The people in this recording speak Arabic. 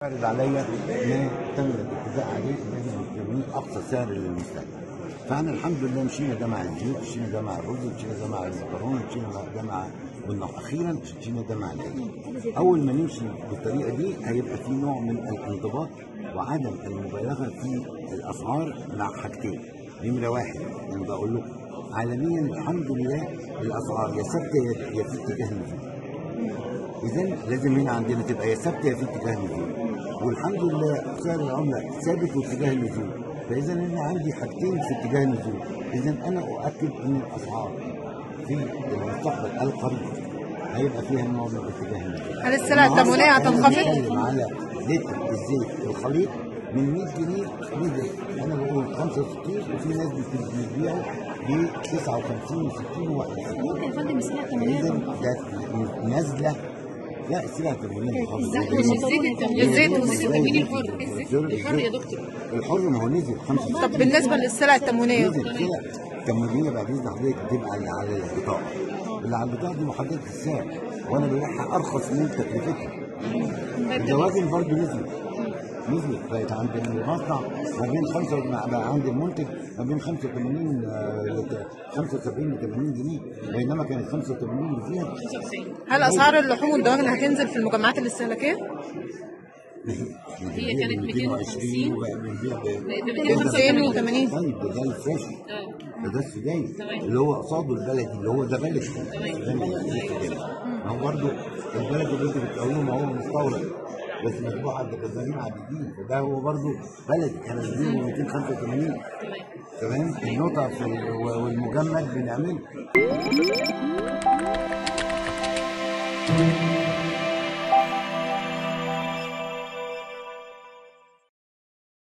عرض عليا ما تم الاتفاق عليه ان احنا نسميه اقصى سعر للمستهلك. فاحنا الحمد لله مشينا ده مع الزيوت، مشينا ده مع الرز، مشينا ده مع المكرونه، مشينا ده مع اخيرا مشينا ده مع العيش. اول ما نمشي بالطريقه دي هيبقى في نوع من الانضباط وعدم المبالغه في الاسعار مع حاجتين. نمره واحد انا بقول لكم عالميا الحمد لله الاسعار يا ثابته يا في اتجاه نزول. إذا لازم هنا عندنا تبقى يا ثابته يا في اتجاه نزول، والحمد لله سعر العمله ثابت واتجاه النزول، فإذا أنا عندي حاجتين في اتجاه النزول، إذا أنا أؤكد أن الأسعار في المستقبل القريب هيبقى فيها نوع من اتجاه النزول. هل السلع التموينية هتنخفض؟ بنتكلم على لتر الزيت الخليط من 100 جنيه نزل، أنا بقول 65 وفي ناس بتبيعه ب 59 و60 و61. ممكن يا فندم السلع التموينية تنخفض؟ ده نازلة. لا السلع التموينية الزيت التموين الحر يا دكتور. الحر ما هو نزل 5. طب بالنسبة للسلع التموينية؟ نزل سلع التموينية بعد إذن حضرتك بتبقى اللي على البطاقة. اللي على البطاقة دي محددة السعر وأنا ببيعها أرخص من تكلفتها. الدواجن برضه نزلت بقت عند المصنع ما بين 5 بقى عند المنتج ما بين 85 ل 80 جنيه، بينما كانت 85 اللي فيها 95. هل أسعار اللحوم والدواجن هتنزل في المجمعات الاستهلاكية؟ هي كانت 250 وبقى بنبيع ب 280. طيب ده الفاشي ده السوداني اللي هو قصاده البلدي اللي هو ده بلدي. ما هو برضه البلدي اللي انتوا بتقولوه ما هو مستورد بس مطبوع عند كذابين عاديين، فده هو برضه بلدي احنا بنجيبه 285. تمام. النقطة والمجمد بنعمله.